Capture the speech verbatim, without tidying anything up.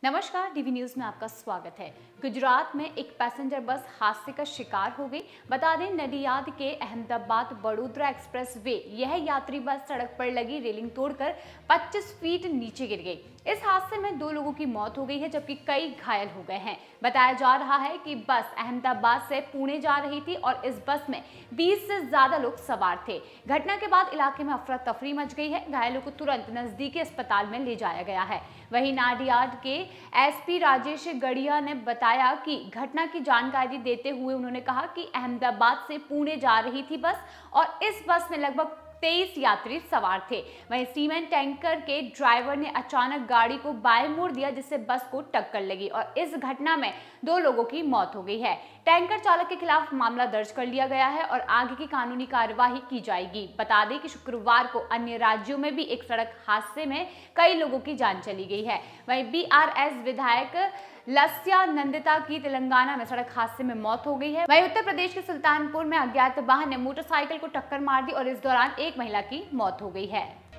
नमस्कार, DV news में आपका स्वागत है। गुजरात में एक पैसेंजर बस हादसे का शिकार हो गई। बता दें, नडियाद के अहमदाबाद वडोदरा एक्सप्रेस वे यह यात्री बस सड़क पर लगी रेलिंग तोड़कर पच्चीस फीट नीचे गिर गई। इस हादसे में दो लोगों की मौत हो गई है, जबकि कई घायल हो गए हैं। बताया जा रहा है कि बस अहमदाबाद से पुणे जा रही थी और इस बस में बीस से ज्यादा लोग सवार थे। घटना के बाद इलाके में अफरा तफरी मच गई है। घायलों को तुरंत नजदीकी अस्पताल में ले जाया गया है। वहीं नाडियाड के एसपी राजेश गढ़िया ने बताया कि घटना की जानकारी देते हुए उन्होंने कहा कि अहमदाबाद से पुणे जा रही थी बस और इस बस में लगभग तेईस यात्री सवार थे। वहीं सीमेंट टैंकर के ड्राइवर ने अचानक गाड़ी को बाएं मोड़ दिया, जिससे बस को टक्कर लगी और इस घटना में दो लोगों की मौत हो गई है। टैंकर चालक के खिलाफ मामला दर्ज कर लिया गया है और आगे की कानूनी कार्यवाही की जाएगी। बता दें कि शुक्रवार को अन्य राज्यों में भी एक सड़क हादसे में कई लोगों की जान चली गई है। वहीं बीआरएस विधायक लस्या नंदिता की तेलंगाना में सड़क हादसे में मौत हो गई है। वहीं उत्तर प्रदेश के सुल्तानपुर में अज्ञात वाहन ने मोटरसाइकिल को टक्कर मार दी और इस दौरान एक महिला की मौत हो गई है।